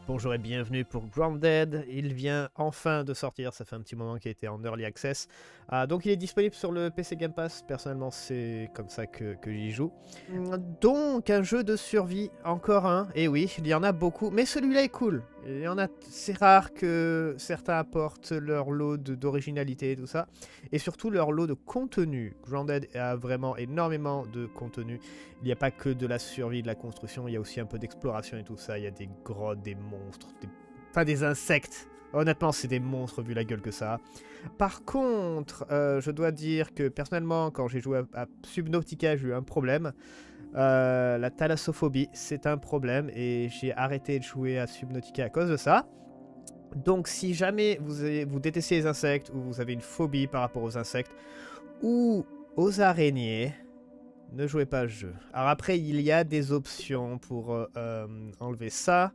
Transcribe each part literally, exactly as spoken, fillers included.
Bonjour et bienvenue pour Grounded. Il vient enfin de sortir, ça fait un petit moment qu'il a été en Early Access. Euh, donc il est disponible sur le P C Game Pass, personnellement c'est comme ça que, que j'y joue. Donc un jeu de survie, encore un, et oui, il y en a beaucoup, mais celui-là est cool. Il y en a, c'est rare que certains apportent leur lot d'originalité et tout ça, et surtout leur lot de contenu. Grounded a vraiment énormément de contenu. Il n'y a pas que de la survie, de la construction, il y a aussi un peu d'exploration et tout ça. Il y a des grottes, des monstres, des... enfin des insectes. Honnêtement, c'est des monstres vu la gueule que ça a. Par contre, euh, je dois dire que personnellement, quand j'ai joué à, à Subnautica, j'ai eu un problème. Euh, la thalassophobie, c'est un problème et j'ai arrêté de jouer à Subnautica à cause de ça. Donc si jamais vous, avez, vous détestez les insectes ou vous avez une phobie par rapport aux insectes ou aux araignées, ne jouez pas à ce jeu. Alors après, il y a des options pour euh, euh, enlever ça.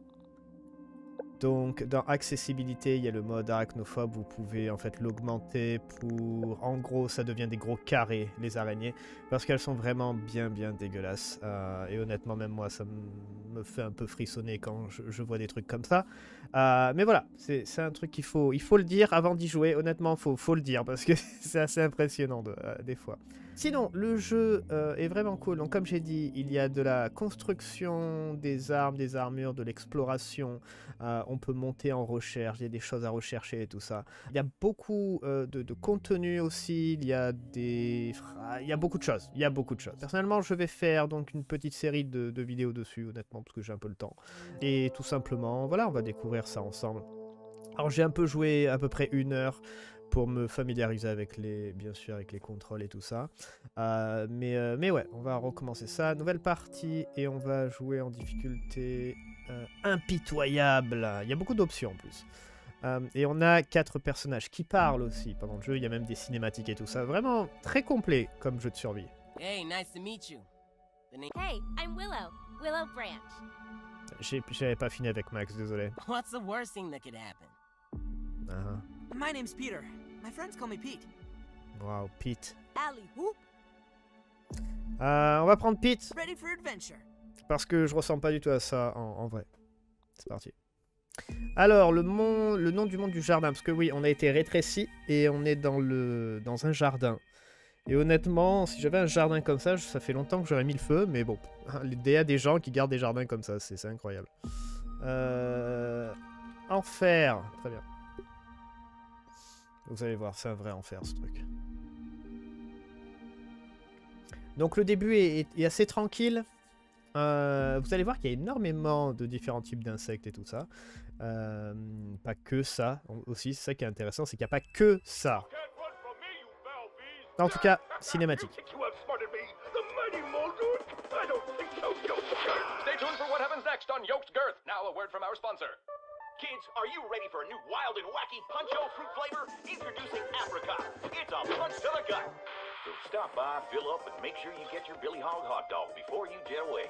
Donc dans accessibilité, il y a le mode arachnophobe, vous pouvez en fait l'augmenter pour... En gros, ça devient des gros carrés, les araignées, parce qu'elles sont vraiment bien bien dégueulasses. Euh, et honnêtement, même moi, ça me fait un peu frissonner quand je, je vois des trucs comme ça. Euh, mais voilà, c'est un truc qu'il faut, il faut le dire avant d'y jouer. Honnêtement, il faut, faut le dire, parce que c'est assez impressionnant de, euh, des fois. Sinon, le jeu euh, est vraiment cool. Donc comme j'ai dit, il y a de la construction, des armes, des armures, de l'exploration. Euh, on peut monter en recherche, il y a des choses à rechercher et tout ça. Il y a beaucoup euh, de, de contenu aussi, il y a des... Il y a beaucoup de choses, il y a beaucoup de choses. Personnellement, je vais faire donc une petite série de, de vidéos dessus, honnêtement, parce que j'ai un peu le temps. Et tout simplement, voilà, on va découvrir ça ensemble. Alors j'ai un peu joué à peu près une heure pour me familiariser avec les, bien sûr, avec les contrôles et tout ça. Euh, mais, euh, mais ouais, on va recommencer ça. Nouvelle partie et on va jouer en difficulté euh, impitoyable. Il y a beaucoup d'options en plus. Euh, et on a quatre personnages qui parlent aussi pendant le jeu. Il y a même des cinématiques et tout ça. Vraiment très complet comme jeu de survie. Hey, nice to meet you. The name... Hey, I'm Willow. Willow Branch. J'avais pas fini avec Max, désolé. What's the worst thing that could happen? Uh-huh. My name's Peter. My friends call me Pete. Wow, Pete. Alley, whoop. Euh, on va prendre Pete. Ready for adventure. Parce que je ressemble pas du tout à ça en, en vrai. C'est parti. Alors, le, mon, le nom du monde du jardin. Parce que oui, on a été rétréci et on est dans, le, dans un jardin. Et honnêtement, si j'avais un jardin comme ça, ça fait longtemps que j'aurais mis le feu. Mais bon, il y a des gens qui gardent des jardins comme ça. C'est incroyable. Euh, enfer. Très bien. Vous allez voir, c'est un vrai enfer ce truc. Donc le début est, est, est assez tranquille. Euh, vous allez voir qu'il y a énormément de différents types d'insectes et tout ça. Euh, pas que ça. Aussi, c'est ça qui est intéressant, c'est qu'il n'y a pas que ça. En tout cas, cinématique. Stay tuned for what happens next on Yoked Girth. Now a word from our sponsor. Kids, are you ready for a new wild and wacky Punch-O fruit flavor? Introducing Apricot. It's a punch to the gut. So stop by, fill up, and make sure you get your Billy Hog hot dog before you jet away.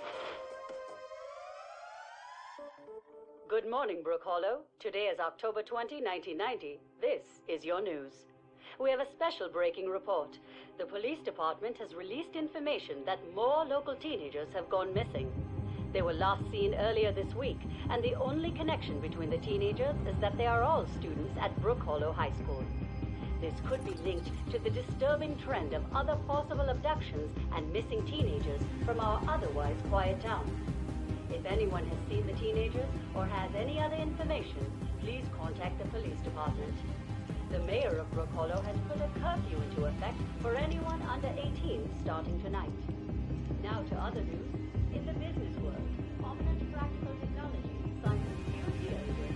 Good morning, Brook Hollow. Today is October twentieth, nineteen ninety. This is your news. We have a special breaking report. The police department has released information that more local teenagers have gone missing. They were last seen earlier this week, and the only connection between the teenagers is that they are all students at Brook Hollow High School. This could be linked to the disturbing trend of other possible abductions and missing teenagers from our otherwise quiet town. If anyone has seen the teenagers or has any other information, please contact the police department. The mayor of Brook Hollow has put a curfew into effect for anyone under eighteen starting tonight. Now to other news. In the business world, prominent practical technology signs a few deals with.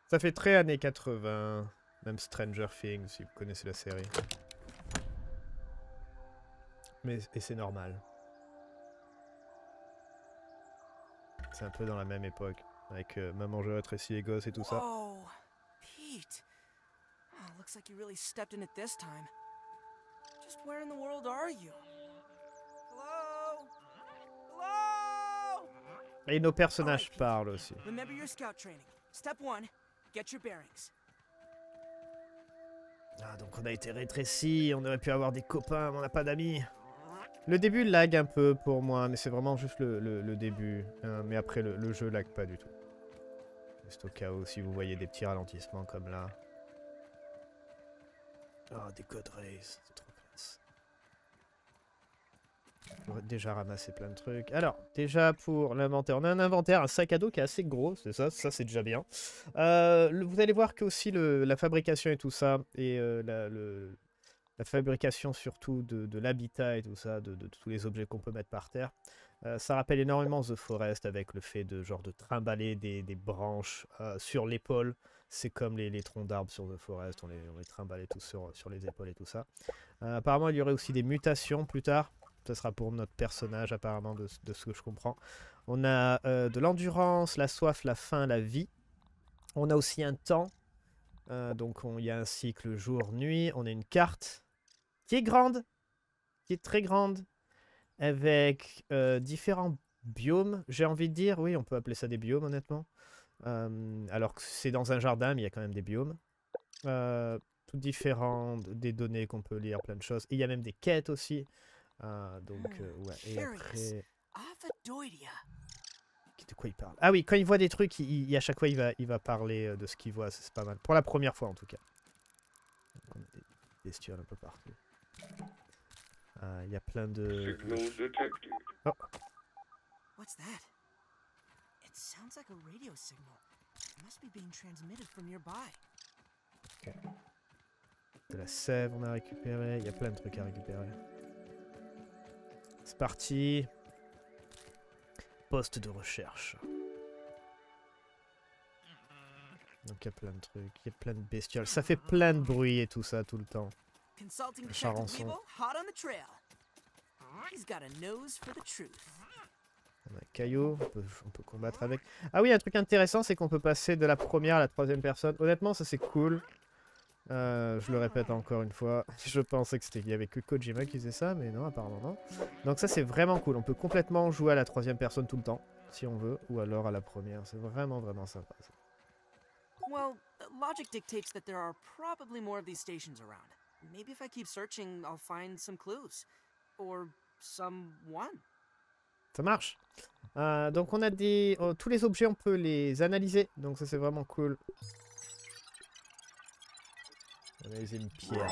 Ça fait très années quatre-vingts, même Stranger Things, si vous connaissez la série. Mais et c'est normal. C'est un peu dans la même époque, avec euh, maman je rétrécis les gosses et tout ça. Whoa, Pete. Oh, looks like you really stepped in it this time. Just where in the world are you? Hello? Hello? Et nos personnages parlent aussi. Remember your scout training. Step one, get your bearings. Ah, donc on a été rétrécis, on aurait pu avoir des copains, mais on n'a pas d'amis. Le début lag un peu pour moi, mais c'est vraiment juste le, le, le début. Hein, mais après, le, le jeu lag pas du tout. Juste au cas où, si vous voyez des petits ralentissements comme là. Ah, oh, des God Rays, c'est trop classe. J'aurais déjà ramassé plein de trucs. Alors, déjà pour l'inventaire, on a un inventaire, un sac à dos qui est assez gros, c'est ça, ça c'est déjà bien. Euh, le, vous allez voir que aussi le, la fabrication et tout ça, et euh, la, le... La fabrication surtout de, de l'habitat et tout ça, de, de, de tous les objets qu'on peut mettre par terre. Euh, ça rappelle énormément The Forest avec le fait de genre de trimballer des, des branches euh, sur l'épaule. C'est comme les, les troncs d'arbres sur The Forest, on les, on les trimballait tous sur, sur les épaules et tout ça. Euh, apparemment il y aurait aussi des mutations plus tard. Ce sera pour notre personnage apparemment de, de ce que je comprends. On a euh, de l'endurance, la soif, la faim, la vie. On a aussi un temps. Euh, donc il y a un cycle jour-nuit. On a une carte qui est grande, qui est très grande, avec euh, différents biomes, j'ai envie de dire, oui, on peut appeler ça des biomes, honnêtement. Euh, alors que c'est dans un jardin, mais il y a quand même des biomes. Euh, tout différents, des données qu'on peut lire, plein de choses. Et il y a même des quêtes aussi. Euh, donc, euh, ouais, et après... De quoi il parle? Ah oui, quand il voit des trucs, il, il, à chaque fois, il va, il va parler de ce qu'il voit, c'est pas mal. Pour la première fois, en tout cas. Donc, on a des bestioles un peu partout. Il uh, y a plein de... Oh. What's that? It sounds like a radio signal. It must be being transmitted from nearby. Okay. De la sève, on a récupéré. Il y a plein de trucs à récupérer. C'est parti. Poste de recherche. Donc il y a plein de trucs, il y a plein de bestioles. Ça fait plein de bruit et tout ça tout le temps. Consulting Le Detective charançon. Weevil, hot on the trail. He's got a nose for the truth. On a un caillou, on peut, on peut combattre avec. Ah oui, un truc intéressant, c'est qu'on peut passer de la première à la troisième personne. Honnêtement, ça c'est cool. Euh, je le répète encore une fois. Je pensais que c'était qu'il y avait que Kojima qui faisait ça, mais non, apparemment non. Donc ça c'est vraiment cool. On peut complètement jouer à la troisième personne tout le temps, si on veut, ou alors à la première. C'est vraiment vraiment sympa. Ça. Well, logic dictates that there are probably more of these stations around. Maybe if I keep searching, I'll find some clues. Or someone. Ça marche. Euh, donc on a des... Oh, tous les objets, on peut les analyser. Donc ça c'est vraiment cool. Analyser une pierre.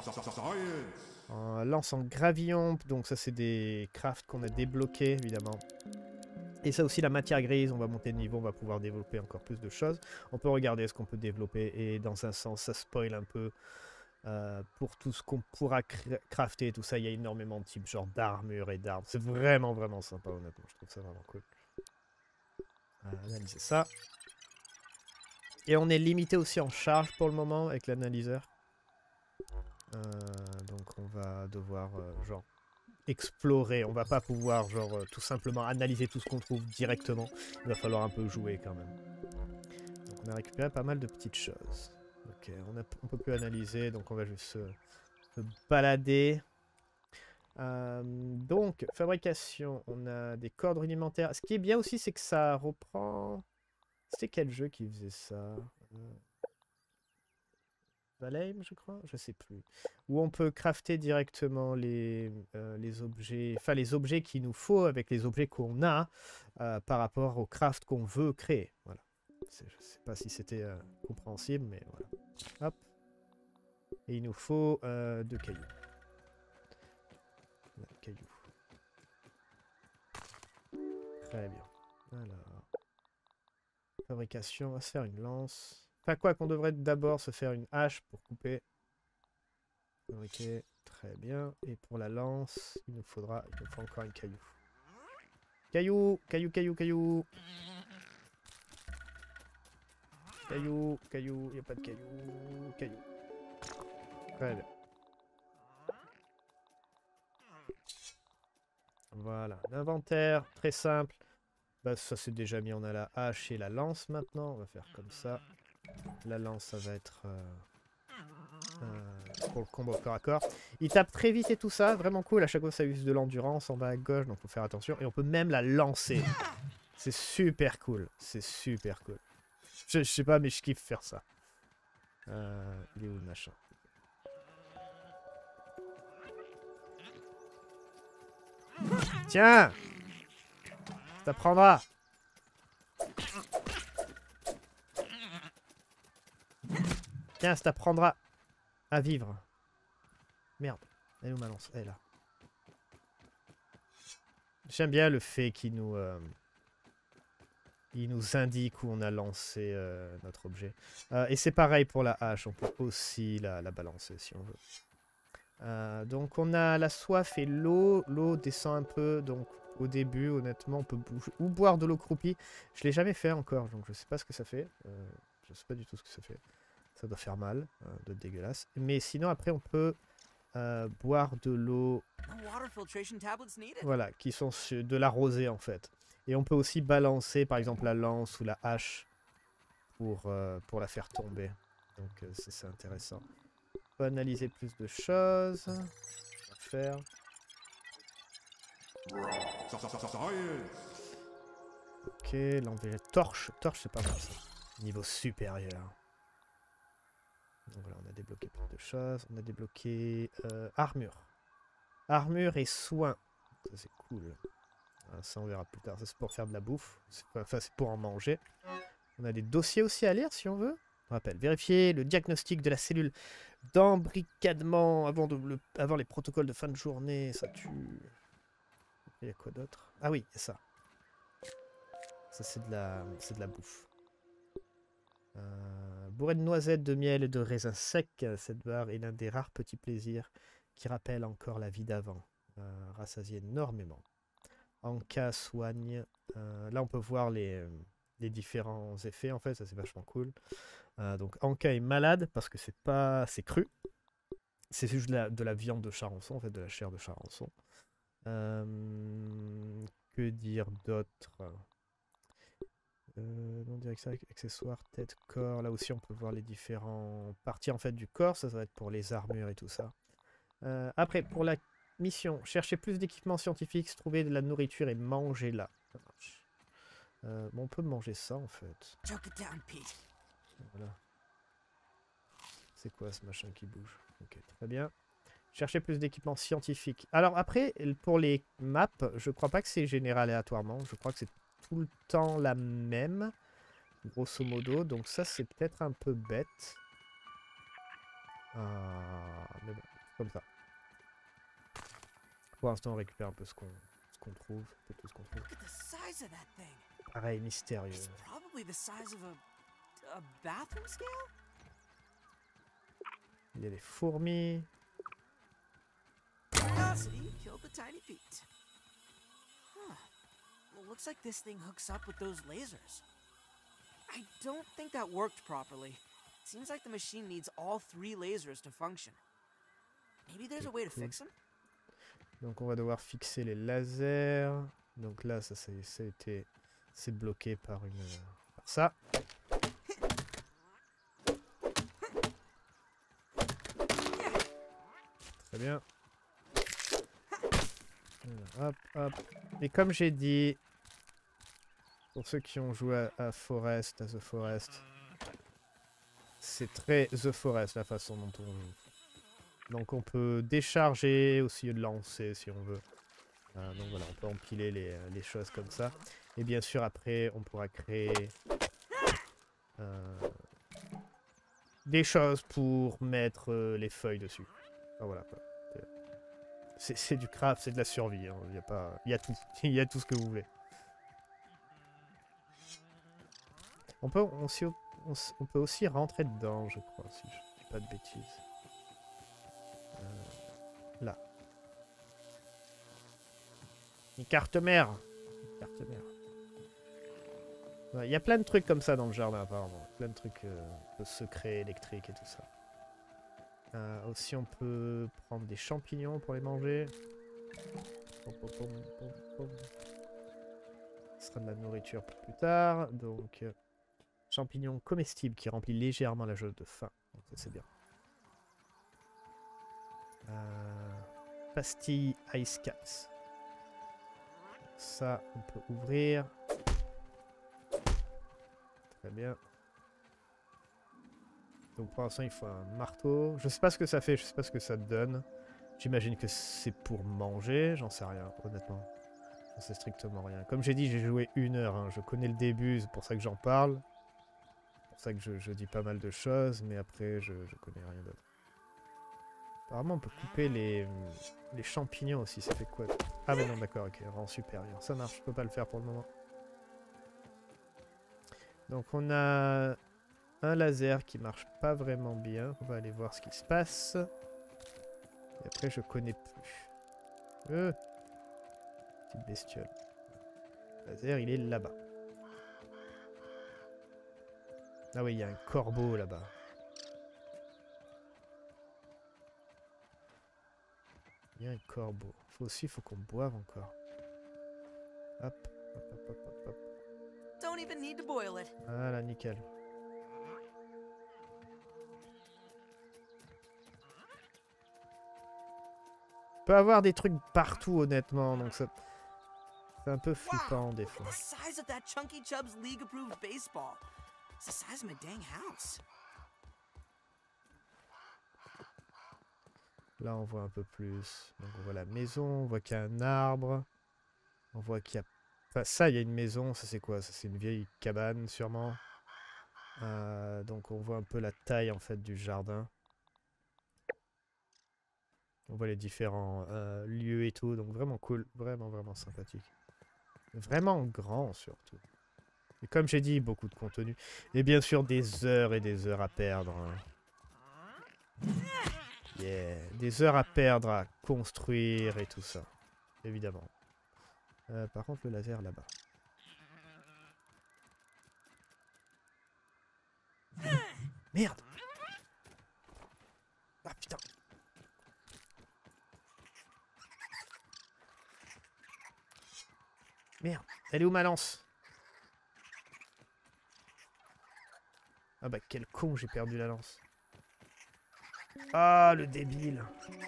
Euh, lance en gravillon. Donc ça c'est des crafts qu'on a débloqués évidemment. Et ça aussi la matière grise, on va monter de niveau, on va pouvoir développer encore plus de choses. On peut regarder ce qu'on peut développer et dans un sens ça spoil un peu euh, pour tout ce qu'on pourra crafter et tout ça. Il y a énormément de types genre d'armure et d'armes. C'est vraiment vraiment sympa honnêtement, je trouve ça vraiment cool. Euh, analyser ça. Et on est limité aussi en charge pour le moment avec l'analyseur. Euh, donc on va devoir euh, genre... explorer, on va pas pouvoir genre euh, tout simplement analyser tout ce qu'on trouve directement, il va falloir un peu jouer quand même. Donc on a récupéré pas mal de petites choses. Ok, on, a, on peut plus analyser, donc on va juste se, se balader. Euh, donc, fabrication, on a des cordes rudimentaires. Ce qui est bien aussi, c'est que ça reprend... C'était quel jeu qui faisait ça euh... Valheim, je crois, je sais plus. Où on peut crafter directement les, euh, les objets, enfin les objets qu'il nous faut avec les objets qu'on a euh, par rapport au craft qu'on veut créer. Voilà. Je sais pas si c'était euh, compréhensible, mais voilà. Hop. Et il nous faut euh, deux cailloux. Deux cailloux. Très bien. Alors. Fabrication, on va se faire une lance. Enfin quoi, qu'on devrait d'abord se faire une hache pour couper. Ok, très bien. Et pour la lance, il nous faudra, il nous faut encore un caillou. Caillou, caillou, caillou, caillou. Caillou, caillou, il n'y a pas de caillou, caillou. Très bien. Voilà, l'inventaire, très simple. Bah, ça c'est déjà mis, on a la hache et la lance maintenant. On va faire comme ça. La lance, ça va être euh, euh, pour le combo corps à corps. Il tape très vite et tout ça, vraiment cool. À chaque fois, ça use de l'endurance en bas à gauche, donc faut faire attention. Et on peut même la lancer. C'est super cool, c'est super cool. Je, je sais pas, mais je kiffe faire ça. Euh, il est où le machin? Tiens! Ça t'apprendra! Tiens, ça t'apprendra à vivre. Merde, elle est où ma lance? Elle est là. J'aime bien le fait qu'il nous... Euh, il nous indique où on a lancé euh, notre objet. Euh, et c'est pareil pour la hache, on peut aussi la, la balancer si on veut. Euh, donc on a la soif et l'eau. L'eau descend un peu, donc au début, honnêtement, on peut bouger ou boire de l'eau croupie. Je l'ai jamais fait encore, donc je sais pas ce que ça fait. Euh, je sais pas du tout ce que ça fait. Ça doit faire mal, euh, doit être dégueulasse. Mais sinon, après, on peut euh, boire de l'eau. Voilà, qui sont de la rosée en fait. Et on peut aussi balancer, par exemple, la lance ou la hache pour, euh, pour la faire tomber. Donc euh, c'est intéressant. On peut analyser plus de choses. On va faire. Ok, l'enlever. Torche. Torche, c'est pas mal ça. Niveau supérieur. Donc voilà, on a débloqué plus de choses. On a débloqué euh, armure. Armure et soins. Ça, c'est cool. Ah, ça, on verra plus tard. Ça, c'est pour faire de la bouffe. Enfin, c'est pour en manger. On a des dossiers aussi à lire, si on veut. On rappelle, vérifier le diagnostic de la cellule d'embricadement avant, de le, avant les protocoles de fin de journée. Ça tue. Il y a quoi d'autre? Ah oui, il y a ça. Ça, c'est de la, c'est de la bouffe. Euh, bourrée de noisettes, de miel et de raisins secs. Cette barre est l'un des rares petits plaisirs qui rappellent encore la vie d'avant. Euh, rassasié énormément. Anka soigne. Euh, là, on peut voir les, les différents effets. En fait, ça c'est vachement cool. Euh, donc, Anka est malade parce que c'est pas, c'est cru. C'est juste de la, de la viande de charançon, en fait, de la chair de charançon. Euh, que dire d'autre? euh, Non, direction, accessoires, tête, corps. Là aussi, on peut voir les différentes parties en fait du corps. Ça, ça va être pour les armures et tout ça. Euh, après, pour la mission, chercher plus d'équipements scientifiques, trouver de la nourriture et manger là. Euh, bon, on peut manger ça en fait. Voilà. C'est quoi ce machin qui bouge? Ok, très bien. Chercher plus d'équipements scientifiques. Alors après, pour les maps, je crois pas que c'est généré aléatoirement. Je crois que c'est tout le temps la même, grosso modo. Donc ça, c'est peut-être un peu bête. Ah, mais bon, comme ça. Pour l'instant, on récupère un peu ce qu'on ce qu'on trouve. C'est tout ce qu'on trouve. Pareil, mystérieux. Il y a des fourmis. Looks like this thing hooks up with those lasers. I don't think that worked properly. It seems like the machine needs all three lasers to function. Maybe there's a way to fix them? Donc on va devoir fixer les lasers. Donc là, ça, ça, ça a été, c'est bloqué par une, par ça. Très bien. Hop, hop. Et comme j'ai dit, pour ceux qui ont joué à, à Forest, à The Forest, c'est très The Forest la façon dont on joue. Donc on peut décharger, aussi de lancer si on veut. Euh, donc voilà, on peut empiler les, les choses comme ça. Et bien sûr après, on pourra créer euh, des choses pour mettre euh, les feuilles dessus. Enfin, voilà quoi. C'est du craft, c'est de la survie. Hein. Il y a pas, il y a tout, il y a tout ce que vous voulez. On peut, on, on, on peut aussi rentrer dedans, je crois, si je dis pas de bêtises. Euh, là. Une carte mère. Une carte mère. Il y a plein de trucs comme ça dans le jardin apparemment. Plein de trucs euh, de secrets électriques et tout ça. Euh, aussi on peut prendre des champignons pour les manger. Pom, pom, pom, pom, pom. Ce sera de la nourriture pour plus tard. Donc euh, champignons comestibles qui remplit légèrement la jauge de faim. Donc ça c'est bien. Euh, pastille Ice Caps. Ça on peut ouvrir. Très bien. Donc pour l'instant il faut un marteau. Je sais pas ce que ça fait, je sais pas ce que ça donne. J'imagine que c'est pour manger, j'en sais rien, honnêtement. J'en sais strictement rien. Comme j'ai dit, j'ai joué une heure, hein. Je connais le début, c'est pour ça que j'en parle. C'est pour ça que je, je dis pas mal de choses, mais après je, je connais rien d'autre. Apparemment on peut couper les, les champignons aussi, ça fait quoi? Ah mais non d'accord, ok, rang supérieur. Ça marche, je peux pas le faire pour le moment. Donc on a un laser qui marche pas vraiment bien. On va aller voir ce qui se passe. Et après je connais plus. Euh, petite bestiole. Le laser il est là-bas. Ah oui, il y a un corbeau là-bas. Il y a un corbeau. Faut aussi, faut qu'on boive encore. Hop, hop, hop, hop, hop, hop. Don't even need to boil it. Voilà, nickel. On peut avoir des trucs partout, honnêtement, donc ça... c'est un peu flippant des fois. The size of that Chunky Chubb's league-approved baseball. It's the size of my dang house. Là, on voit un peu plus. Donc, on voit la maison, on voit qu'il y a un arbre. On voit qu'il y a... Enfin, ça, il y a une maison. Ça, c'est quoi? Ça, c'est une vieille cabane, sûrement. Euh, donc, on voit un peu la taille, en fait, du jardin. On voit les différents euh, lieux et tout. Donc, vraiment cool. Vraiment, vraiment sympathique. Vraiment grand, surtout. Et comme j'ai dit, beaucoup de contenu. Et bien sûr, des heures et des heures à perdre. Hein. Yeah. Des heures à perdre à construire et tout ça. Évidemment. Euh, par contre, le laser là-bas. Merde! Ah putain! Merde! Elle est où ma lance? Ah bah quel con, j'ai perdu la lance. Ah, le débile.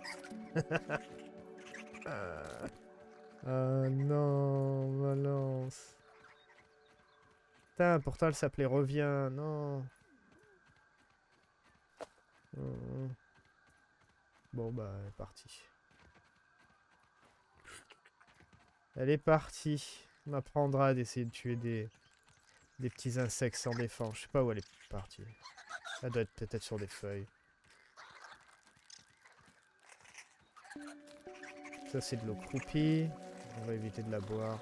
ah. ah non, ma lance. Putain, pourtant elle s'appelait Reviens, non. Oh. Bon bah, elle est partie. Elle est partie. On m'apprendra d'essayer de tuer des, des petits insectes sans défense. Je sais pas où elle est partie. Elle doit être peut-être sur des feuilles. Ça c'est de l'eau croupie. On va éviter de la boire.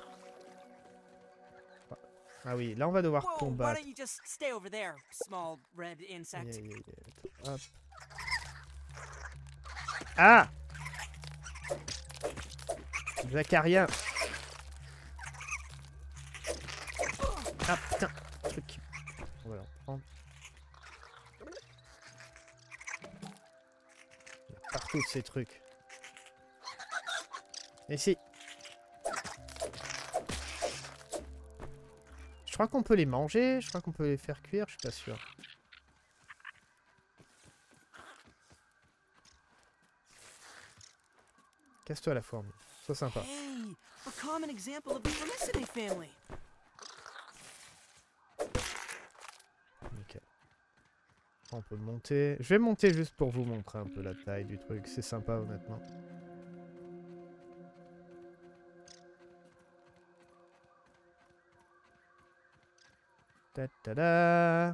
Ah oui, là on va devoir Whoa, combattre. why don't you just stay over there, small red insect? Yeah, yeah, yeah. Hop. Ah! Zacharia. Ah putain, truc. On va le reprendre. Il y a partout de ces trucs. Ici. Je crois qu'on peut les manger, je crois qu'on peut les faire cuire, je suis pas sûr. Casse-toi la fourmi, sois sympa. Hey, a common example of the Formicidae family. Nickel. On peut monter. Je vais monter juste pour vous montrer un peu la taille du truc, c'est sympa honnêtement. Ta -ta -da.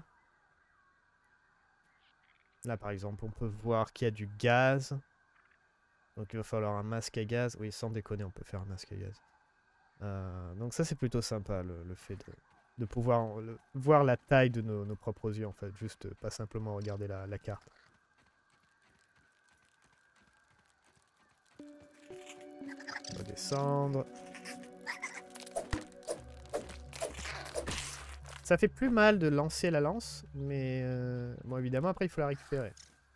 Là par exemple on peut voir qu'il y a du gaz. Donc il va falloir un masque à gaz. Oui, sans déconner, on peut faire un masque à gaz. Euh, donc ça c'est plutôt sympa le, le fait de, de pouvoir le, voir la taille de nos, nos propres yeux en fait. Juste euh, pas simplement regarder la, la carte. On va descendre. Ça fait plus mal de lancer la lance, mais euh, bon, évidemment, après, il faut la récupérer.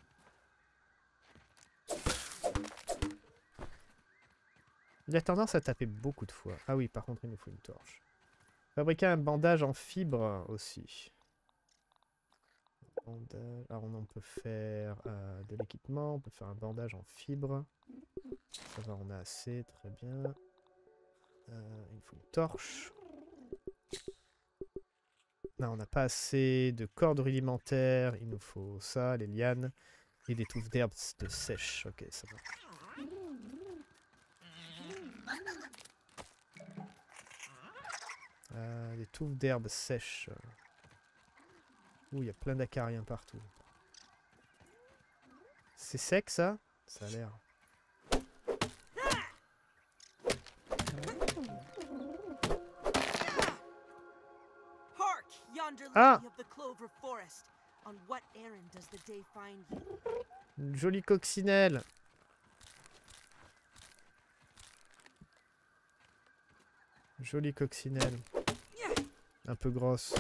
Il a tendance à taper beaucoup de fois. Ah oui, par contre, il nous faut une torche. Fabriquer un bandage en fibre aussi. Bandage. Alors, on peut faire euh, de l'équipement, on peut faire un bandage en fibre. Ça va, on a assez, très bien. Euh, il faut une torche. Non, on n'a pas assez de cordes rudimentaires. Il nous faut ça, les lianes et des touffes d'herbes de sèche. Ok, ça va. Euh, des touffes d'herbes sèches. Ouh, il y a plein d'acariens partout. C'est sec ça? Ça a l'air. Ah! Une jolie coccinelle. Jolie coccinelle. Un peu grosse.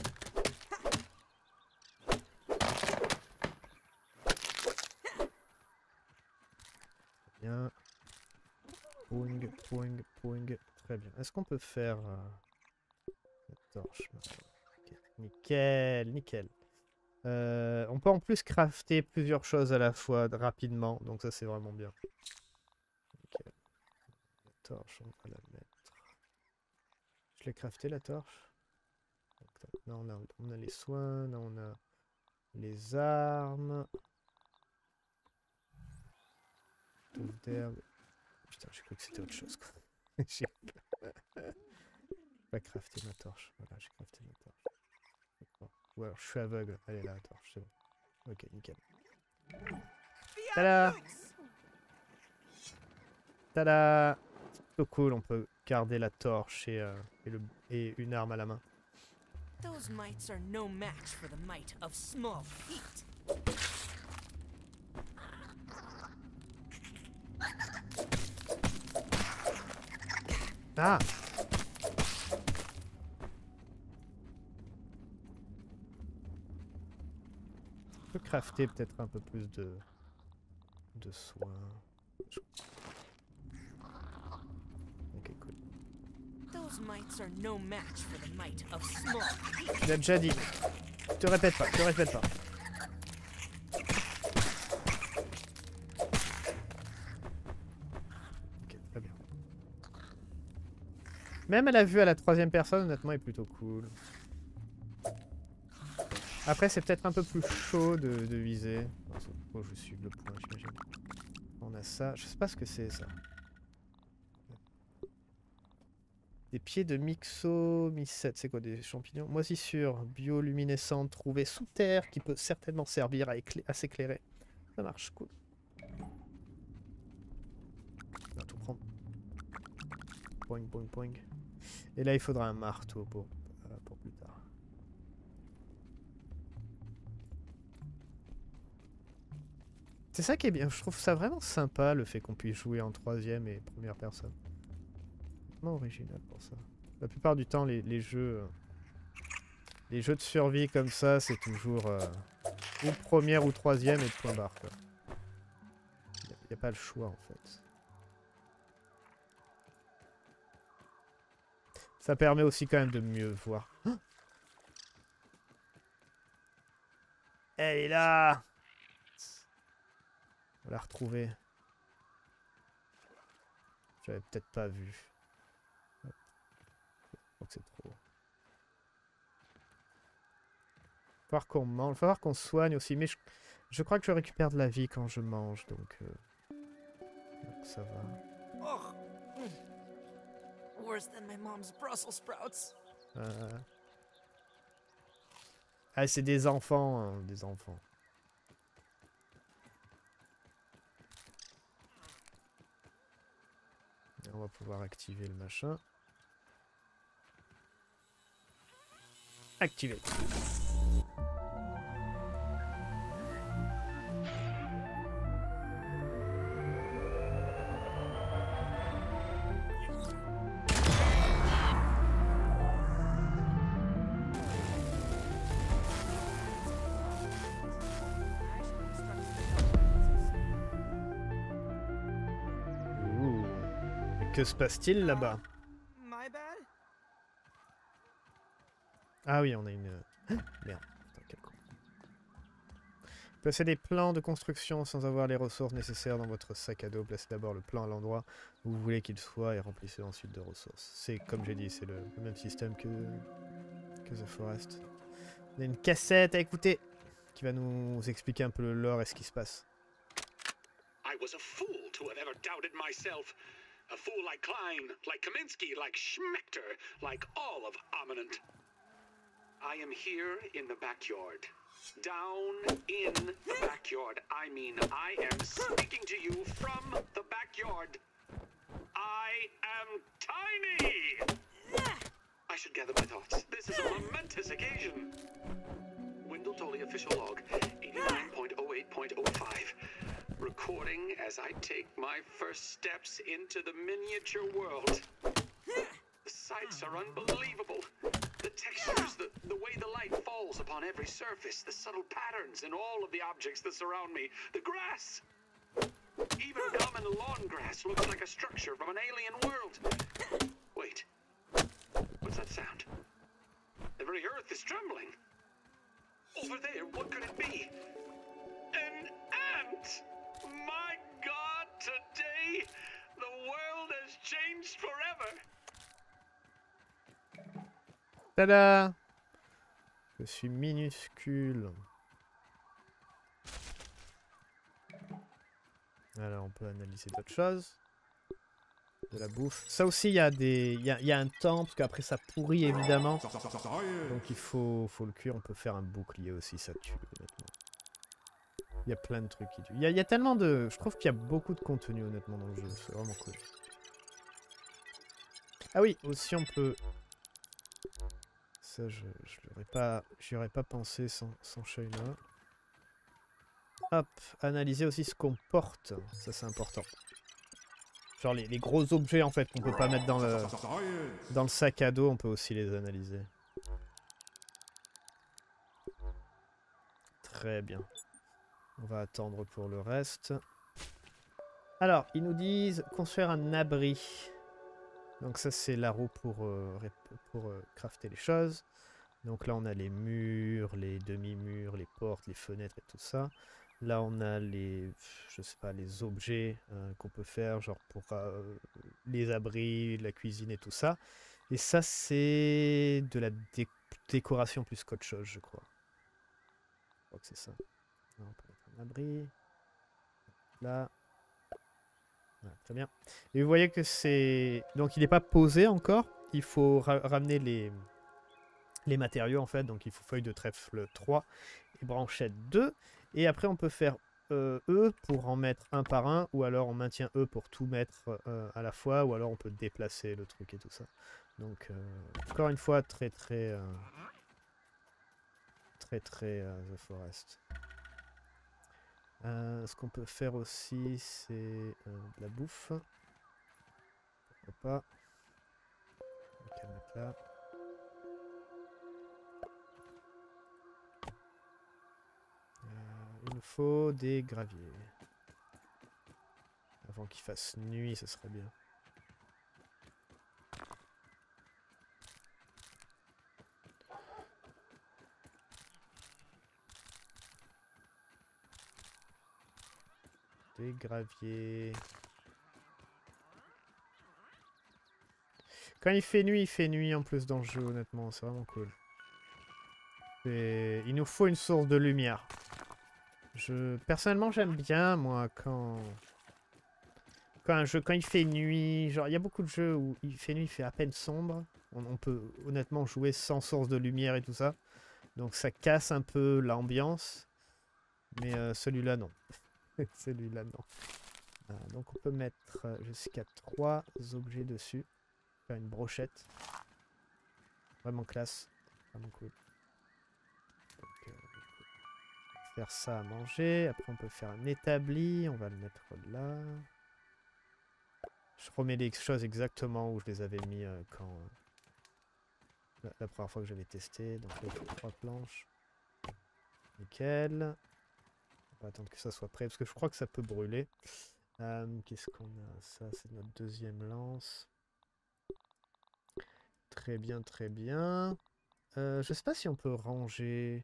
Bien. Pouing, pouing, pouing. Très bien. Est-ce qu'on peut faire euh, la torche maintenant? Okay. Nickel, nickel. Euh, on peut en plus crafter plusieurs choses à la fois rapidement, donc ça c'est vraiment bien. Nickel. La torche, on va la mettre. Je l'ai crafté la torche. Là on a, on a les soins, là on a les armes. Touffe d'herbe. Putain, j'ai cru que c'était autre chose quoi. J'ai pas crafté ma torche. Voilà, j'ai crafté ma torche. Ou alors je suis aveugle. Allez là, la torche, c'est bon. Ok, nickel. Tada! Tada! C'est plutôt cool, on peut garder la torche et, euh, et, le, et une arme à la main. Those mites are no match for the might of small Pete. Ah! On peut crafter peut-être un peu plus de, de soins. Ok, cool. Those mites are no match for the might of small Pete. Tu l'as déjà dit. Te répète pas, te répète pas. Ok, très bien. Même à la vue à la troisième personne, honnêtement, est plutôt cool. Après, c'est peut-être un peu plus chaud de, de viser. Oh, je suis le point, j'imagine. On a ça. Je sais pas ce que c'est, ça. Des pieds de myxomycète. C'est quoi, des champignons? Moisissure bioluminescente trouvée sous terre qui peut certainement servir à, à s'éclairer. Ça marche, cool. On va tout prendre. Poing, poing, poing. Et là, il faudra un marteau pour, euh, pour plus tard. C'est ça qui est bien, je trouve ça vraiment sympa le fait qu'on puisse jouer en troisième et première personne. Vraiment original pour ça. La plupart du temps les, les jeux euh, les jeux de survie comme ça c'est toujours euh, ou première ou troisième et point barre quoi. Il n'y a, a pas le choix en fait. Ça permet aussi quand même de mieux voir. Oh, elle est là! On va la retrouver. J'avais peut-être pas vu. Hop. Je crois que c'est trop. Il va falloir qu'on mange. Il va falloir qu'on soigne aussi. Mais je, je crois que je récupère de la vie quand je mange. Donc, euh, donc ça va. Oh. Worse than my mom's Brussels sprouts. Euh... Ah, c'est des enfants. Hein, des enfants. On va pouvoir activer le machin. Activer. Que se passe-t-il là-bas? My bad? Ah oui, on a une... Merde, putain, quel con. Placez des plans de construction sans avoir les ressources nécessaires dans votre sac à dos. Placez d'abord le plan à l'endroit où vous voulez qu'il soit et remplissez ensuite de ressources. C'est comme j'ai dit, c'est le, le même système que, que The Forest. On a une cassette à écouter qui va nous expliquer un peu le lore et ce qui se passe. I was a fool to have ever doubted myself. A fool like Klein, like Kaminsky, like Schmechter, like all of Ominent. I am here in the backyard. Down in the backyard. I mean, I am speaking to you from the backyard. I am tiny! I should gather my thoughts. This is a momentous occasion. Wendell Tully official log, eighty-nine point oh eight point oh five. Recording as I take my first steps into the miniature world. The sights are unbelievable. The textures, the, the way the light falls upon every surface, the subtle patterns in all of the objects that surround me, the grass. Even common lawn grass looks like a structure from an alien world. Wait, what's that sound? The very earth is trembling. Over there, what could it be? An ant! My God, today, the world has changed forever. Tada! Je suis minuscule. Alors on peut analyser d'autres choses. De la bouffe. Ça aussi il y a des. Il y a, y a un temps, parce qu'après ça pourrit évidemment. Donc il faut, faut le cuire. On peut faire un bouclier aussi, ça tue honnêtement. Il y a plein de trucs qui tuent. Il y a, il y a tellement de. Je trouve qu'il y a beaucoup de contenu honnêtement dans le jeu. C'est vraiment cool. Ah oui, aussi on peut. Ça, je n'aurais pas, j'y aurais pas pensé sans, sans China. Hop, analyser aussi ce qu'on porte. Ça, c'est important. Genre les, les gros objets, en fait, qu'on peut pas mettre dans le, dans le sac à dos, on peut aussi les analyser. Très bien. On va attendre pour le reste. Alors, ils nous disent construire un abri. Donc ça c'est la roue pour, euh, pour euh, crafter les choses. Donc là on a les murs, les demi-murs, les portes, les fenêtres et tout ça. Là on a les, je sais pas, les objets euh, qu'on peut faire, genre pour euh, les abris, la cuisine et tout ça. Et ça c'est de la dé décoration plus qu'autre chose, je crois. Je crois que c'est ça. Là, on peut mettre un abri. Là. Voilà, très bien. Et vous voyez que c'est... Donc il n'est pas posé encore. Il faut ra ramener les... les matériaux en fait. Donc il faut feuille de trèfle trois et branchette deux. Et après on peut faire euh, E pour en mettre un par un. Ou alors on maintient E pour tout mettre euh, à la fois. Ou alors on peut déplacer le truc et tout ça. Donc euh, encore une fois très très... Euh, très très euh, The Forest. Euh, ce qu'on peut faire aussi, c'est euh, de la bouffe. Pourquoi pas. On va mettre là. Euh, il nous faut des graviers. Avant qu'il fasse nuit, ce serait bien. Des graviers. Quand il fait nuit, il fait nuit en plus dans le jeu, honnêtement, c'est vraiment cool. Et il nous faut une source de lumière. Je personnellement j'aime bien moi quand quand un jeu quand il fait nuit, genre il y a beaucoup de jeux où il fait nuit, il fait à peine sombre. On, on peut honnêtement jouer sans source de lumière et tout ça. Donc ça casse un peu l'ambiance. Mais euh, celui-là non. Celui-là non. Ah, donc on peut mettre jusqu'à trois objets dessus. Faire une brochette. Vraiment classe. Vraiment cool. Donc, euh, faire ça à manger. Après on peut faire un établi. On va le mettre là. Je remets les choses exactement où je les avais mis euh, quand euh, la, la première fois que j'avais testé. Donc là il faut trois planches. Nickel. On va attendre que ça soit prêt parce que je crois que ça peut brûler. Euh, Qu'est-ce qu'on a? Ça, c'est notre deuxième lance. Très bien, très bien. Euh, je sais pas si on peut ranger.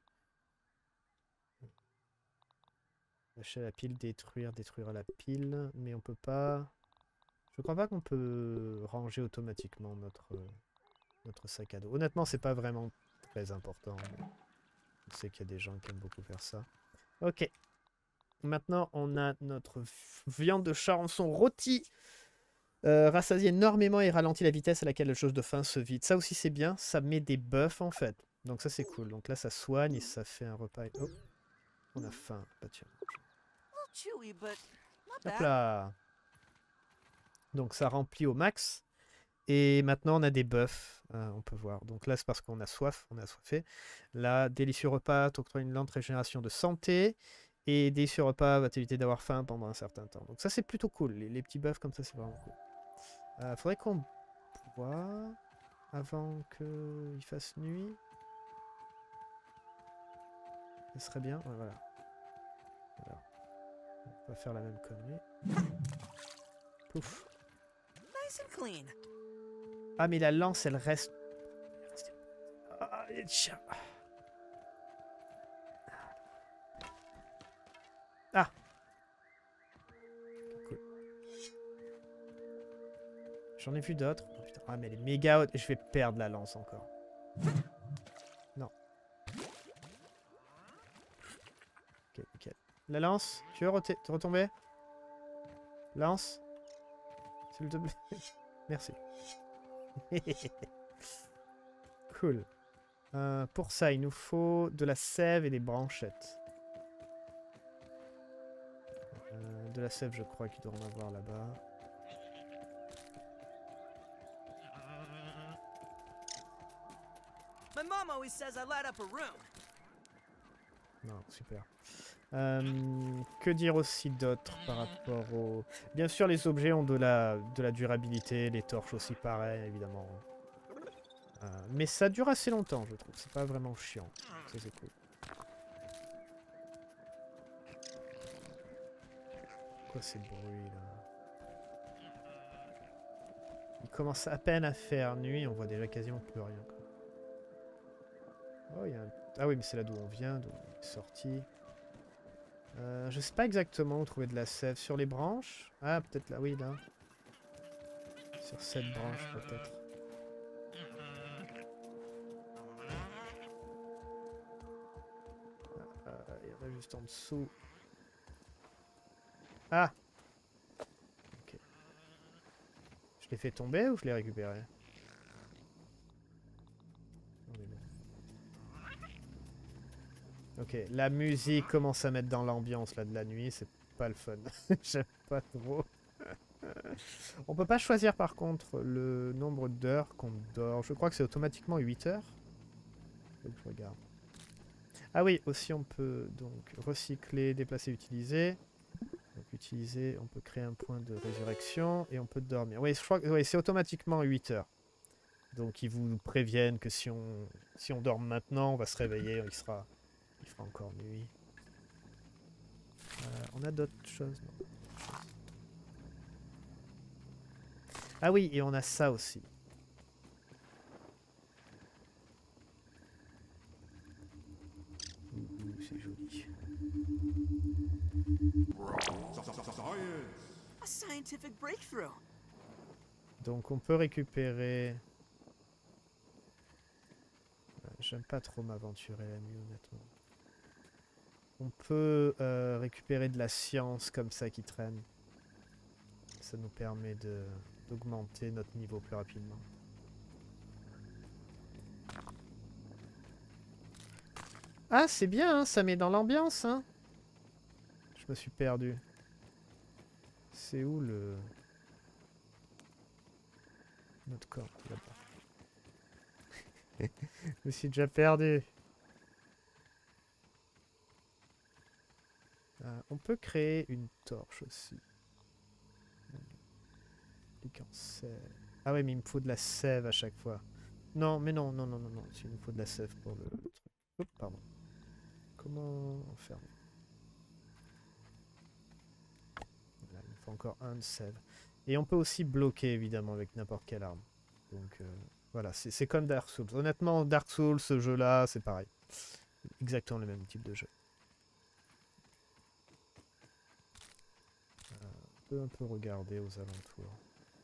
Lâcher la pile, détruire, détruire la pile. Mais on peut pas... Je crois pas qu'on peut ranger automatiquement notre, notre sac à dos. Honnêtement, c'est pas vraiment très important. Je sais qu'il y a des gens qui aiment beaucoup faire ça. Ok. Maintenant, on a notre viande de charançon rôtie. Euh, rassasie énormément et ralentit la vitesse à laquelle la jauge de faim se vide. Ça aussi, c'est bien. Ça met des buffs, en fait. Donc ça, c'est cool. Donc là, ça soigne et ça fait un repas. Oh, on a faim. Bah tiens. Chewy, but not Hop bad. là. Donc ça remplit au max. Et maintenant, on a des buffs. Euh, on peut voir. Donc là, c'est parce qu'on a soif. On a assoiffé. Là, délicieux repas t'octroie une lente régénération de santé. Et délicieux repas va t'éviter d'avoir faim pendant un certain temps. Donc ça, c'est plutôt cool. Les, les petits buffs comme ça, c'est vraiment cool. Euh, faudrait qu'on boit avant qu'il fasse nuit. Ce serait bien. Ouais, voilà. Voilà. On va faire la même connerie. Pouf. Nice and clean. Ah, mais la lance, elle reste... Ah, tcha. Ah. Cool. J'en ai vu d'autres. Oh, putain. Ah, mais elle est méga haute. Et je vais perdre la lance encore. Non. Ok, nickel. La lance, tu veux rete- te retomber? Lance. S'il te plaît. Merci. Cool. Euh, pour ça, il nous faut de la sève et des branchettes. Euh, de la sève, je crois qu'il doit en avoir là-bas. My mom always says I light up a room. Non, super. Euh, que dire aussi d'autre par rapport au... Bien sûr, les objets ont de la, de la durabilité, les torches aussi pareil, évidemment. Euh, mais ça dure assez longtemps, je trouve. C'est pas vraiment chiant. Ça, c'est cool. Quoi ces bruits, là? Il commence à peine à faire nuit, on voit déjà quasiment plus rien, quoi. Oh, il y a un... Ah oui, mais c'est là d'où on vient, d'où on est sorti. Euh, je sais pas exactement où trouver de la sève. Sur les branches? Ah, peut-être là, oui, là. Sur cette branche, peut-être. Ah, euh, il y en a juste en dessous. Ah! Ok. Je l'ai fait tomber ou je l'ai récupéré? On est bon. Ok, la musique commence à mettre dans l'ambiance là de la nuit, c'est pas le fun. J'aime pas trop. On peut pas choisir par contre le nombre d'heures qu'on dort. Je crois que c'est automatiquement huit heures. Faut que je regarde. Ah oui, aussi on peut donc recycler, déplacer, utiliser. Donc utiliser, on peut créer un point de résurrection et on peut dormir. Oui, je crois que oui, c'est automatiquement huit heures. Donc ils vous préviennent que si on si on dort maintenant, on va se réveiller, il sera il fera encore nuit. Euh, on a d'autres choses, non? Ah oui, et on a ça aussi. Ouh, ouh, c'est joli. A scientific breakthrough. Donc on peut récupérer... Euh, J'aime pas trop m'aventurer la nuit, honnêtement. On peut euh, récupérer de la science comme ça qui traîne. Ça nous permet de d'augmenter notre niveau plus rapidement. Ah, c'est bien, hein, ça met dans l'ambiance, hein. Je me suis perdu. C'est où le... Notre corps, là-bas. Je me suis déjà perdu. Euh, on peut créer une torche aussi. Clique en sève. Ah ouais, mais il me faut de la sève à chaque fois. Non, mais non, non, non, non, non. Il me faut de la sève pour le truc. Oups, pardon. Comment faire? Voilà, il me faut encore un de sève. Et on peut aussi bloquer évidemment avec n'importe quelle arme. Donc euh, voilà, c'est comme Dark Souls. Honnêtement, Dark Souls, ce jeu-là, c'est pareil. Exactement le même type de jeu. Euh, on peut un peu regarder aux alentours.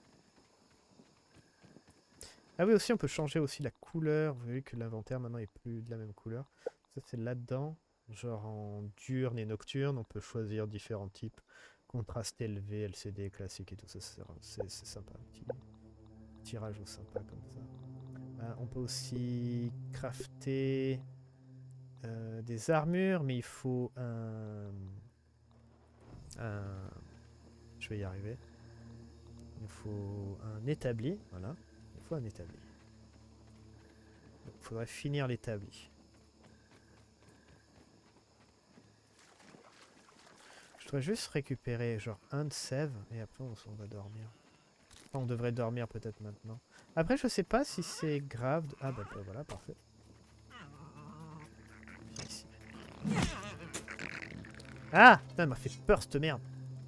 Ah oui, aussi on peut changer aussi la couleur. Vous voyez que l'inventaire maintenant est plus de la même couleur. Ça c'est là-dedans. Genre en diurne et nocturne, on peut choisir différents types. Contraste élevé, L C D, classique et tout ça. C'est sympa. Un petit tirage au sympa comme ça. Euh, on peut aussi crafter euh, des armures, mais il faut un... un... Je vais y arriver. Il faut un établi. Voilà. Il faut un établi. Il faudrait finir l'établi. Je dois juste récupérer genre un de sève et après on, on va dormir. Enfin, on devrait dormir peut-être maintenant. Après je sais pas si c'est grave. De... Ah bah, bah voilà, parfait. Viens ici. Ah putain, elle m'a fait peur cette merde.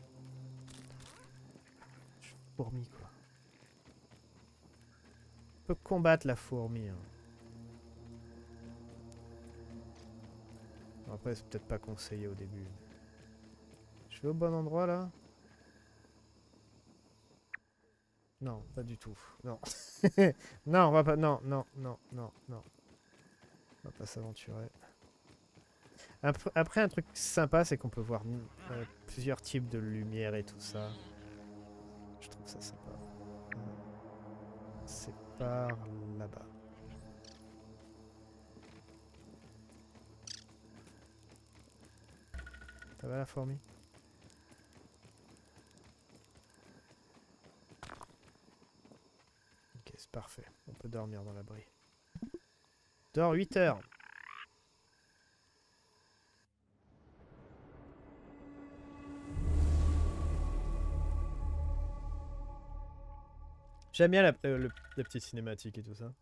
Je suis fourmi quoi. On peut combattre la fourmi. Hein. Après c'est peut-être pas conseillé au début. Je vais au bon endroit là? Non, pas du tout. Non. Non, on va pas. Non, non, non, non, non. On va pas s'aventurer. Après, un truc sympa, c'est qu'on peut voir euh, plusieurs types de lumière et tout ça. Je trouve ça sympa. C'est par là-bas. Ça va la fourmi? Ok, c'est parfait. On peut dormir dans l'abri. Dors huit heures. J'aime bien la, euh, le, la petite cinématique et tout ça.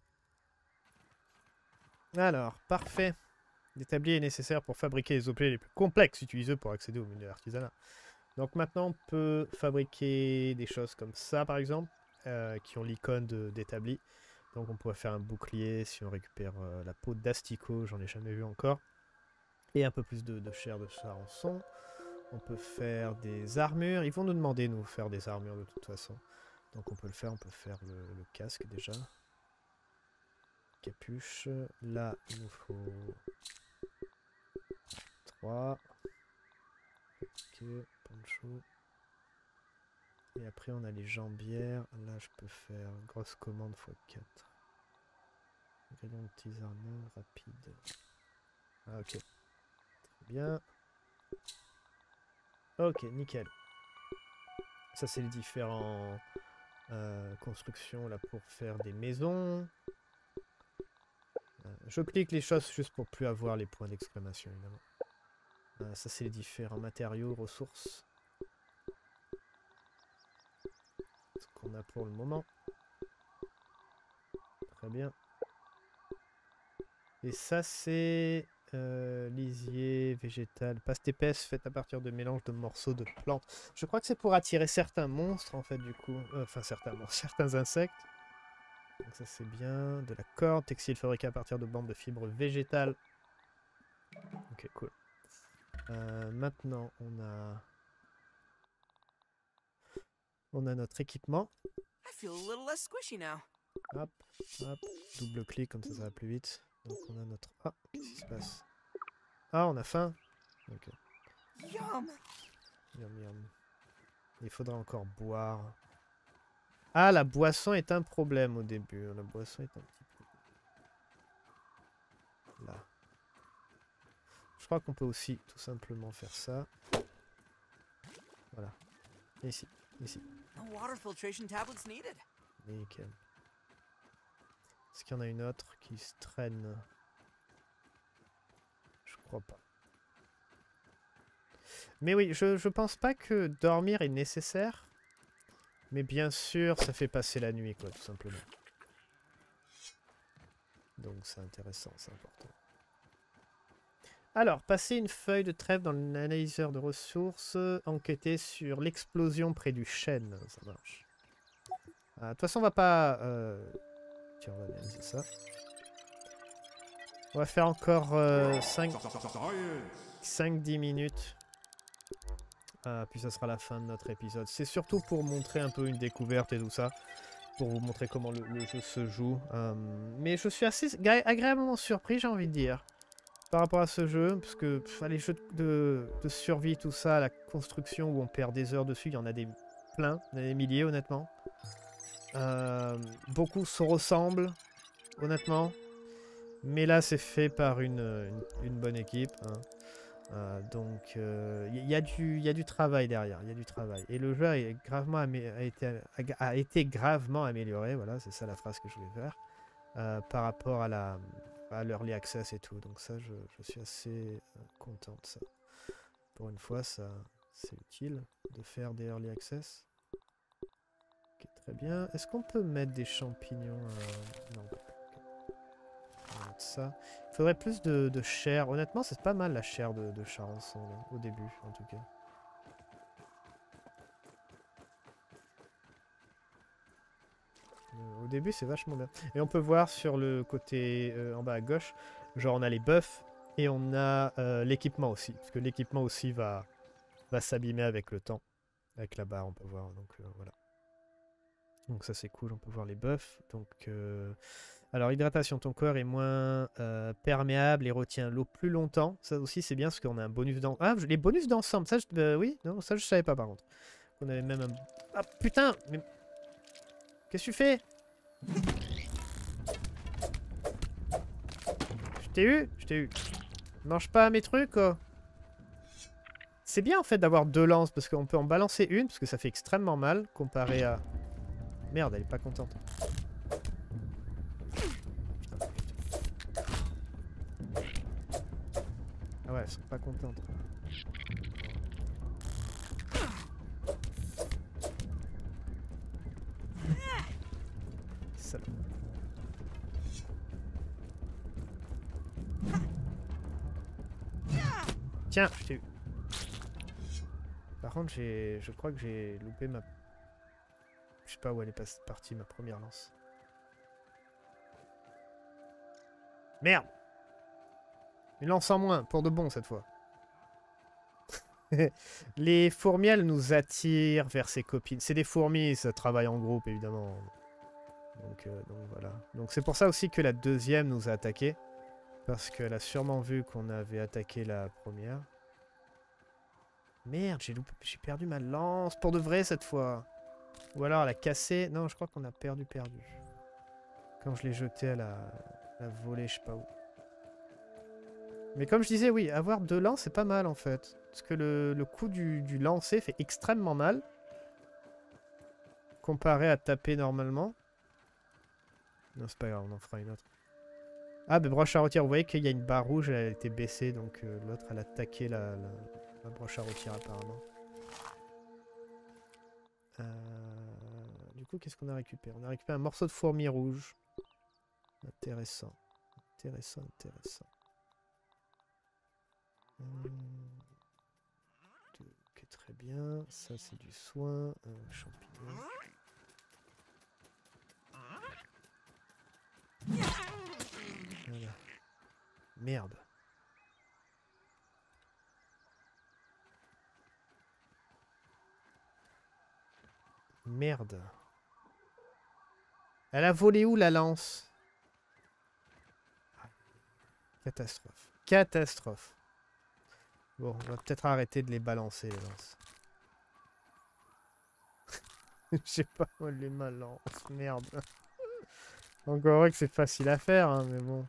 Alors, parfait. L'établi est nécessaire pour fabriquer les objets les plus complexes utilisés pour accéder au milieu de l'artisanat. Donc maintenant, on peut fabriquer des choses comme ça, par exemple, euh, qui ont l'icône d'établi. Donc on pourrait faire un bouclier si on récupère euh, la peau d'asticot, j'en ai jamais vu encore. Et un peu plus de, de chair de charançon. On peut faire des armures. Ils vont nous demander de nous faire des armures de toute façon. Donc on peut le faire, on peut faire le, le casque déjà. Capuche. Là, il nous faut trois. Ok, poncho. Et après on a les jambières. Là je peux faire grosse commande fois quatre. Rayon de petits armures rapide. Ah ok. Très bien. Ok, nickel. Ça c'est les différents euh, constructions là pour faire des maisons. Euh, je clique les choses juste pour plus avoir les points d'exclamation évidemment. Euh, ça c'est les différents matériaux, ressources. Ce qu'on a pour le moment. Très bien. Et ça c'est euh, lisier, végétal, pâte épaisse faite à partir de mélange de morceaux de plantes. Je crois que c'est pour attirer certains monstres en fait du coup. Euh, enfin certains monstres, certains insectes. Donc ça c'est bien. De la corde, textile fabriqué à partir de bandes de fibres végétales. Ok, cool. Euh, maintenant on a... On a notre équipement. I feel a little less squishy now. Hop, hop, double clic comme ça ça va plus vite. Donc on a notre... Ah, qu'est-ce qui se passe? Ah, on a faim. Ok. Yum. Yum, yum. Il faudra encore boire. Ah, la boisson est un problème au début. La boisson est un petit peu... Là. Je crois qu'on peut aussi tout simplement faire ça. Voilà. Et ici, ici. No water filtration tablets needed. Nickel. Est-ce qu'il y en a une autre qui se traîne? Je crois pas. Mais oui, je, je pense pas que dormir est nécessaire. Mais bien sûr, ça fait passer la nuit, quoi, tout simplement. Donc c'est intéressant, c'est important. Alors, passer une feuille de trèfle dans l'analyseur de ressources, enquêter sur l'explosion près du chêne, ça marche. De toute façon, on va pas... Euh... Tiens, on va analyser ça. On va faire encore euh, cinq dix minutes. Ah, puis ça sera la fin de notre épisode. C'est surtout pour montrer un peu une découverte et tout ça. Pour vous montrer comment le, le jeu se joue. Euh, mais je suis assez agréablement surpris, j'ai envie de dire. Par rapport à ce jeu. Parce que pff, les jeux de, de survie, tout ça, la construction où on perd des heures dessus, il y en a des plein. Il y en a des milliers, honnêtement. Euh, beaucoup se ressemblent, honnêtement. Mais là, c'est fait par une, une, une bonne équipe. Hein. Euh, donc, il euh, y, y, a du, y a du travail derrière. Il y a du travail. Et le jeu a, gravement amé a, été, a, a été gravement amélioré. Voilà, c'est ça la phrase que je voulais faire. Euh, par rapport à la à l'early access et tout. Donc ça, je, je suis assez euh, content de ça. Pour une fois, ça c'est utile de faire des early access. Ok, très bien. Est-ce qu'on peut mettre des champignons euh... Non. Ça. Il faudrait plus de, de chair. Honnêtement, c'est pas mal la chair de, de charançon là, au début, en tout cas. Euh, au début, c'est vachement bien. Et on peut voir sur le côté euh, en bas à gauche, genre on a les buffs et on a euh, l'équipement aussi. Parce que l'équipement aussi va, va s'abîmer avec le temps. Avec la barre, on peut voir. Donc euh, voilà. Donc ça, c'est cool. On peut voir les buffs. Donc... Euh, Alors, hydratation, ton corps est moins euh, perméable et retient l'eau plus longtemps. Ça aussi, c'est bien parce qu'on a un bonus d'ensemble. Ah, les bonus d'ensemble, ça, je... euh, oui, non, ça, je savais pas par contre. On avait même un... Ah, putain, mais... Qu'est-ce que tu fais? Je t'ai eu? Je t'ai eu. Mange pas mes trucs, quoi. C'est bien, en fait, d'avoir deux lances parce qu'on peut en balancer une parce que ça fait extrêmement mal comparé à... Merde, elle est pas contente. Ah ouais, elles sont pas contentes. Ça... Tiens, je t'ai eu. Par contre, j'ai, je crois que j'ai loupé ma... Je sais pas où elle est partie, ma première lance. Merde! Une lance en moins, pour de bon cette fois. Les fourmis, elles nous attirent vers ses copines. C'est des fourmis, ça travaille en groupe, évidemment. Donc, euh, donc voilà. Donc c'est pour ça aussi que la deuxième nous a attaqué. Parce qu'elle a sûrement vu qu'on avait attaqué la première. Merde, j'ai loupé... j'ai perdu ma lance pour de vrai cette fois. Ou alors elle a cassé... Non, je crois qu'on a perdu, perdu. Quand je l'ai jetée, elle a... elle a volé, je sais pas où. Mais comme je disais, oui, avoir deux lances, c'est pas mal en fait. Parce que le, le coup du, du lancer fait extrêmement mal. Comparé à taper normalement. Non, c'est pas grave, on en fera une autre. Ah, mais broche à rôtir, vous voyez qu'il y a une barre rouge, elle a été baissée, donc euh, l'autre, elle a attaqué la, la, la broche à rôtir apparemment. Euh, du coup, qu'est-ce qu'on a récupéré? On a récupéré un morceau de fourmi rouge. Intéressant. Intéressant, intéressant. Hum, ok, très bien. Ça, c'est du soin. Euh, champignons. Voilà. Merde. Merde. Elle a volé où la lance? Catastrophe. Catastrophe. Bon, on va peut-être arrêter de les balancer, les lances. Je sais pas où elle est ma lance. Merde. Encore vrai que c'est facile à faire, hein, mais bon.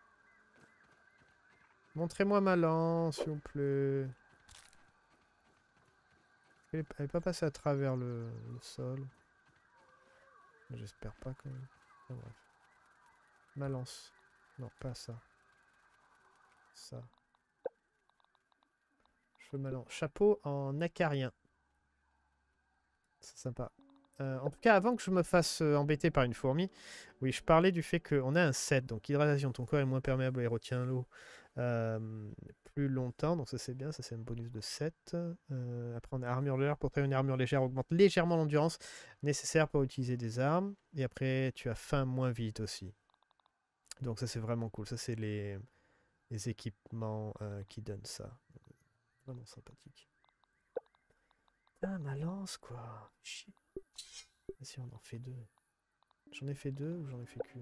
Montrez-moi ma lance, s'il vous plaît. Elle n'est pas passée à travers le, le sol. J'espère pas quand même. Enfin, bref. Ma lance. Non, pas ça. Ça. Je veux ma lance. Chapeau en acarien. C'est sympa. Euh, en tout cas, avant que je me fasse euh, embêter par une fourmi, oui, je parlais du fait qu'on a un set. Donc, hydratation, ton corps est moins perméable et retient l'eau euh, plus temps, donc ça c'est bien, ça c'est un bonus de sept. Euh, après on a armure légère, pour créer une armure légère augmente légèrement l'endurance nécessaire pour utiliser des armes. Et après tu as faim moins vite aussi. Donc ça c'est vraiment cool, ça c'est les, les équipements euh, qui donnent ça. Vraiment sympathique. Ah ma lance quoi, chier. Si on en fait deux. J'en ai fait deux ou j'en ai fait qu'une?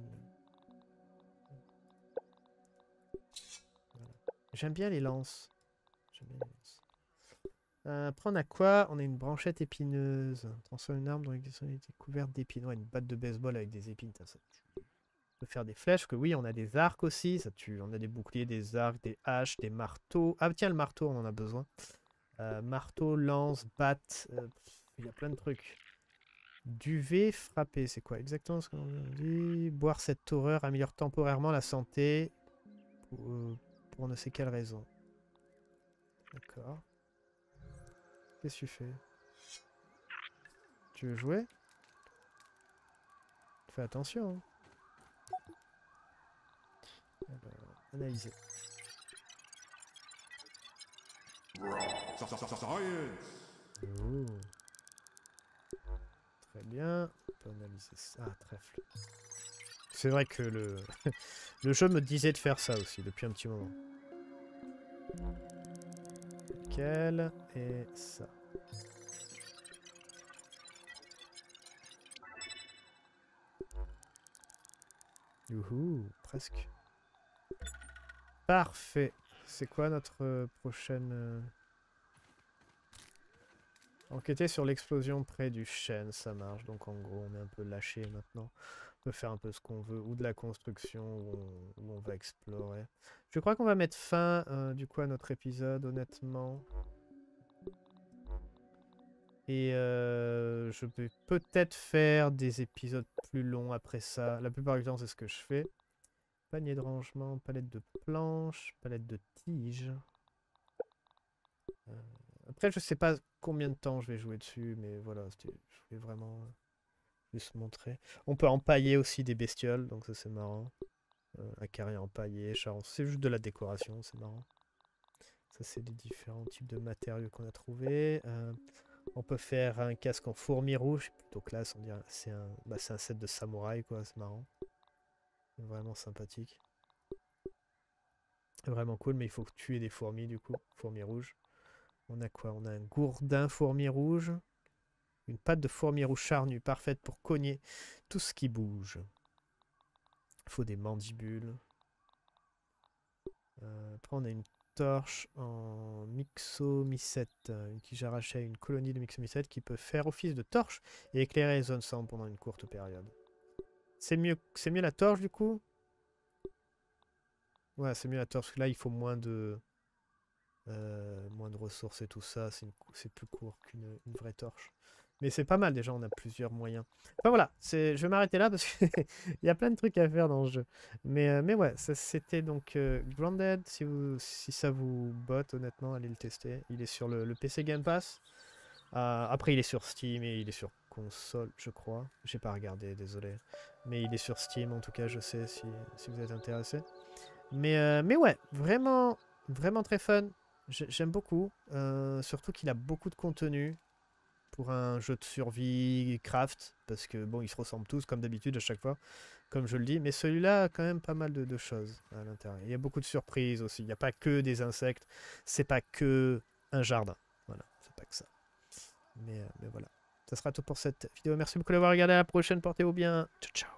Voilà. J'aime bien les lances. J'aime bien les lances. Euh, après on a quoi? On a une branchette épineuse. Transforme une arme dont l'exécution est couverte d'épines. Ouais, une batte de baseball avec des épines. Ça, ça tue. On peut faire des flèches. Que oui, on a des arcs aussi. Ça tue. On a des boucliers, des arcs, des haches, des marteaux. Ah tiens, le marteau, on en a besoin. Euh, marteau, lance, batte. Euh, il y a plein de trucs. Duvet frappé, c'est quoi exactement ce qu'on dit? Boire cette horreur améliore temporairement la santé. Pour, euh, pour on ne sait quelle raison. D'accord. Qu'est-ce que tu fais? Tu veux jouer? Fais attention. Hein. Alors, analyser. Oh. Très bien. On peut analyser ça. Ah, trèfle. C'est vrai que le... le jeu me disait de faire ça aussi depuis un petit moment. Nickel. Et ça. Youhou, presque. Parfait. C'est quoi notre euh, prochaine... Euh... Enquêter sur l'explosion près du chêne, ça marche. Donc en gros, on est un peu lâché maintenant. On peut faire un peu ce qu'on veut. Ou de la construction, où on, où on va explorer. Je crois qu'on va mettre fin, euh, du coup, à notre épisode, honnêtement. Et euh, je vais peut-être faire des épisodes plus longs après ça. La plupart du temps, c'est ce que je fais. Panier de rangement, palette de planches, palette de tiges. Euh, après, je sais pas combien de temps je vais jouer dessus, mais voilà, je voulais vraiment juste montrer. On peut empailler aussi des bestioles, donc ça c'est marrant. Euh, Acariens empaillés, charron, c'est juste de la décoration, c'est marrant. Ça c'est les différents types de matériaux qu'on a trouvés. Euh, on peut faire un casque en fourmi rouge, c'est plutôt classe, on dirait. C'est un, bah, c'est un set de samouraï, quoi, c'est marrant. Vraiment sympathique. Vraiment cool, mais il faut tuer des fourmis du coup, fourmis rouges. On a quoi? On a un gourdin fourmi rouge. Une patte de fourmi rouge charnue, parfaite pour cogner tout ce qui bouge. Il faut des mandibules. Euh, après, on a une torche en myxomycète, une qui j'arrachais à une colonie de myxomycète qui peut faire office de torche et éclairer les zones sombres pendant une courte période. C'est mieux, c'est mieux la torche du coup? Ouais, c'est mieux la torche, parce que là il faut moins de... Euh, moins de ressources et tout ça, c'est plus court qu'une une vraie torche. Mais c'est pas mal déjà, on a plusieurs moyens. Enfin voilà, je vais m'arrêter là parce qu'il y a plein de trucs à faire dans le jeu. Mais, euh, mais ouais, c'était donc euh, Grounded, si, vous, si ça vous botte honnêtement, allez le tester. Il est sur le, le P C Game Pass. Euh, après il est sur Steam et il est sur console, je crois. J'ai pas regardé, désolé. Mais il est sur Steam en tout cas, je sais si, si vous êtes intéressé. Mais, euh, mais ouais, vraiment, vraiment très fun. J'aime beaucoup, euh, surtout qu'il a beaucoup de contenu pour un jeu de survie craft, parce que bon, ils se ressemblent tous comme d'habitude à chaque fois, comme je le dis, mais celui-là a quand même pas mal de, de choses à l'intérieur. Il y a beaucoup de surprises aussi, il n'y a pas que des insectes, c'est pas que un jardin, voilà, c'est pas que ça. Mais, euh, mais voilà, ça sera tout pour cette vidéo, merci beaucoup d'avoir regardé, à la prochaine, portez-vous bien, ciao ciao.